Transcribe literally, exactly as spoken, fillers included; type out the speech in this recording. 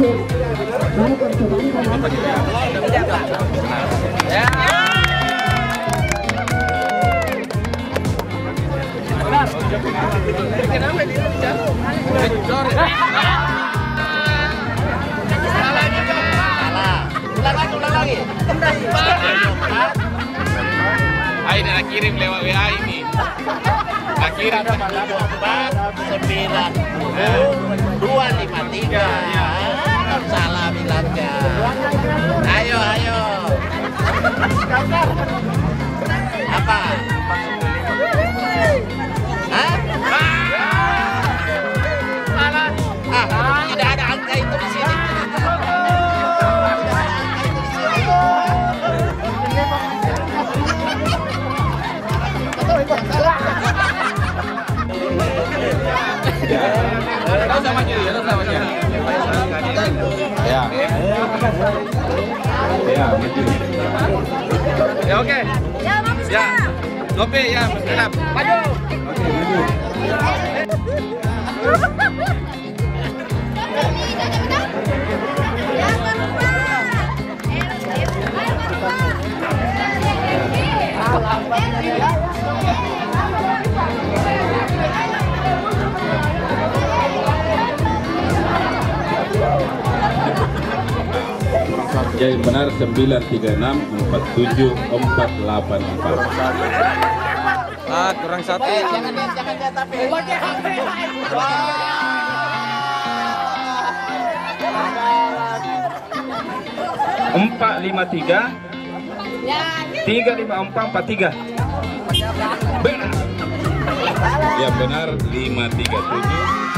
Ayo nak kirim lewat W A ini. Nak kirim empat sembilan dua lima tiga. Salah bilangnya. Ayo ayo. Apa? Hah? Salah. Ah, tidak ada angka itu di sini. Tahu sama dia, tahu sama dia. Ya. Ya, ya oke. Ya, bagus ya. Lope ya, siap. Maju. Oke, maju. Jadi benar sembilan tiga enam empat tujuh empat delapan empat. Ah, kurang satu. Eh, jangan lihat, jangan lihat tapi. Empat lima tiga tiga lima empat empat tiga. Benar. Ya benar lima tiga tujuh.